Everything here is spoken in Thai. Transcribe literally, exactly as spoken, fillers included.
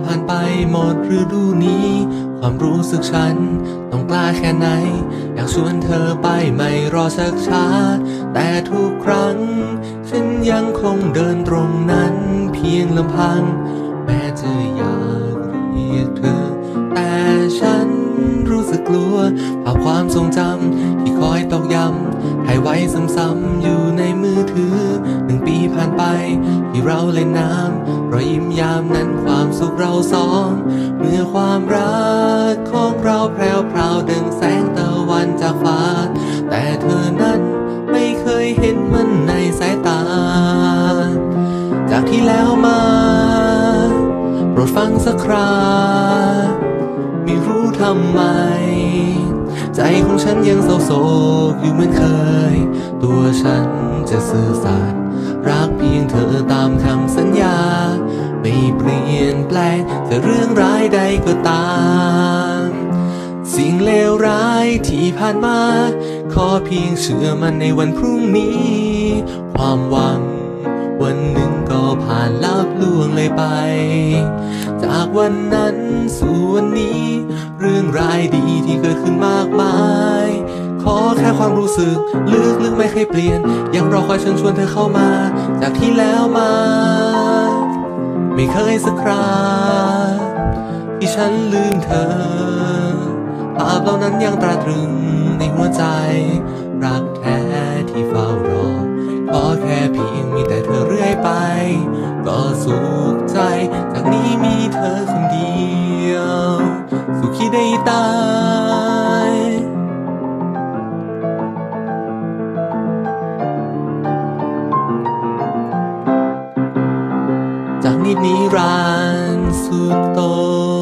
ผ่านไปหมดฤดูนี้ความรู้สึกฉันต้องกล้าแค่ไหนอยากชวนเธอไปไม่รอสักช้าแต่ทุกครั้งฉันยังคงเดินตรงนั้นเพียงลำพังแม้จะอยากเรียกเธอแต่ฉันรู้สึกกลัวภาพความทรงจำที่คอยตอกย้ำถ่ายไว้ซ้ำๆอยู่ในมือถือหนึ่งปีผ่านไปที่เราเล่นน้ำรอยยิ้มยามนั้นความสุขเราสองเมื่อความรักของเราแพรวพราวดังแสงตะวันจากฟ้าแต่เธอนั้นไม่เคยเห็นมันในสายตาจากที่แล้วมาโปรดฟังสักคราไม่รู้ทำไมใจของฉันยังเศร้าโศกอยู่เหมือนเคยตัวฉันจะสื่อสารรักเพียงเธอตามคำสัญญาไม่เปลี่ยนแปลงแต่เรื่องร้ายใดก็ตามสิ่งเลวร้ายที่ผ่านมาขอเพียงเชื่อมันในวันพรุ่งนี้ความหวังวันหนึ่งก็ผ่านลับล่วงเลยไปจากวันนั้นสู่วันนี้เรื่องรายดีที่เกิดขึ้นมากมายขอแค่ความรู้สึกลึกๆไม่เคยเปลี่ยนยังรอคอยเชิญชวนเธอเข้ามาจากที่แล้วมาไม่เคยสักคราที่ฉันลืมเธอภาพเหล่านั้นยังตราตรึงในหัวใจรักแท้ที่เฝ้ารอขอแค่เพียงมีแต่เธอเรื่อยไปก็สุขใจจากนี้มีเธอคนเดียวสุขีได้ตายจากนิดนิรันดร์สุดโต